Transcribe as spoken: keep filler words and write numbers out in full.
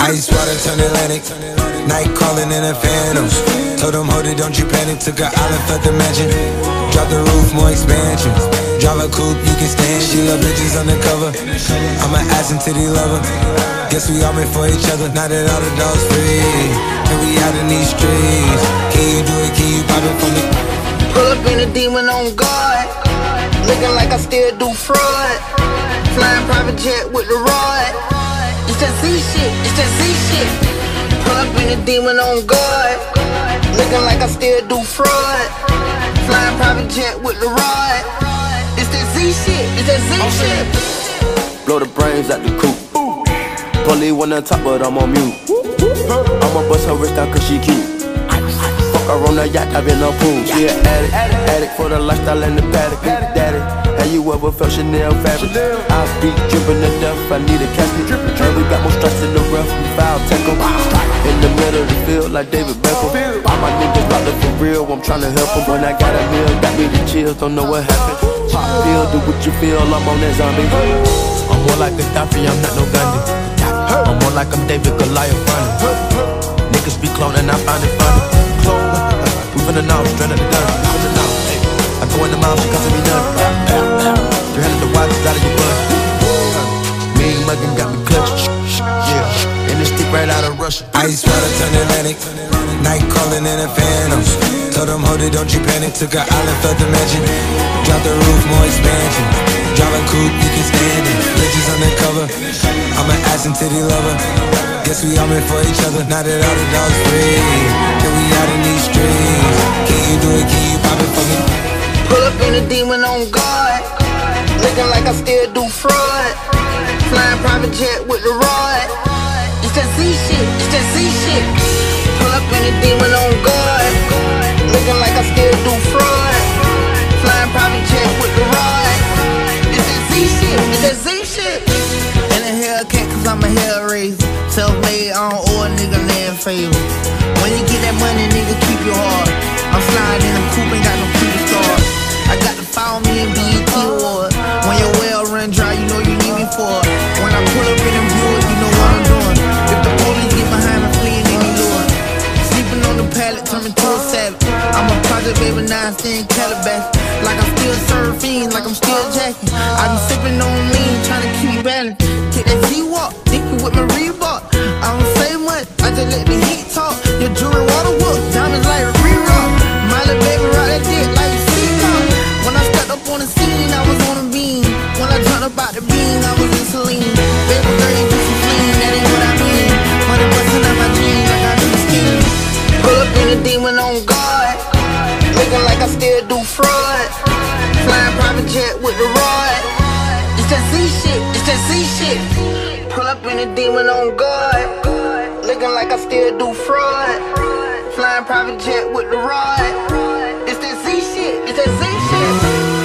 Ice water turn Atlantic, night calling in a phantom. Told them, hold it, don't you panic. Took an island, felt the mansion. Drop the roof, more expansion. Drive a coupe, you can stand. She love bitches undercover. I'm an ass and titty lover. Guess we all meant for each other. Now that all the dogs free, and we out in these streets. Can you do it? Can you pop it for me? Pull up in a demon on guard, looking like I still do fraud. Flying private jet with the rod. It's that Z shit, it's that Z shit. Pull up in a demon on guard, looking like I still do fraud. Flying private jet with the rod. It's that Z shit, it's that Z shit. Blow the brains out the coop. Polly wanna top, but I'm on mute. I'ma bust her wrist down cause she cute. Fuck her on the yacht, I've been a pool. She an addict, addict for the lifestyle and the paddock. Daddy, have you ever felt Chanel fabric? I speak drippin' to death, I need a casket. And we got more strikes in the rough, we foul tackle. In the middle of the field like David Beckham. All my niggas locked up for real, I'm tryna help them. When I got a meal, got me the chills, don't know what happened. Pop pill, do what you feel, I'm on that zombie. I'm more like Gaddafi, I'm not no Gandhi. I'm more like I'm David Goliath running. Niggas be cloning, I find it funny. We finna know, straight at the gun. I go in the mouth, she comes to me nothing. three hundred the watch, out of your blood. Mean muggin' got me clutch. Yeah, and this stick right out of Russia. Ice water turn Atlantic, night calling in a phantom. Told them, hold it, don't you panic. Took an island, felt the mansion. Drop the roof, more expansion. Drive a coupe, you can stand it. Bitches undercover, I'm an ass and titty lover. Guess we all meant for each other. Now that all the dogs free, and we out in these streets. Can you do it? Can you pop it for me? Pull up in a demon on guard, looking like I still do fraud. Flying private jet with the rod. It's that Z shit, it's that Z shit. Pull up in a demon on guard, looking like I still do fraud. Flying private jet with the rod. It's that Z shit, it's that Z shit. In a Hellcat cause I'm a hell raiser. Self-made, I don't owe a nigga land favor. When you get that money, nigga, keep your heart. I'm flying in a coupe, ain't got no cute stars. I got to follow me in B E T Award. When your well run dry, you know you need me for it. When I pull up in them viewers, you know what I'm doing. If the police get behind me, fleeing any lure. Sleeping on the pallet, turning to a savage. I'm a project baby, now I stay in Calabash. Like I'm still surfing, like I'm still jacking. I be sipping on lean, trying to keep me balanced. Take that Z-Walk, thinking with my Reebok. I don't say much, I just let the heat talk. Your jewelry water whoop, diamonds like a re-rock. My little baby rock that dick like a C-Pop. When I stepped up on the scene, I was on a beam. When I dropped up out the beam, I was in Celine. Baby girl, you do some clean, that ain't what I mean. Money bustin' out my jeans like I do skin. Pull up in a demon on guard, looking like I still do fraud. Flying private jet with the rod. It's that Z shit, it's that Z shit. Pull up in a demon on guard, looking like I still do fraud. Flying private jet with the rod. It's that Z shit, it's that Z shit.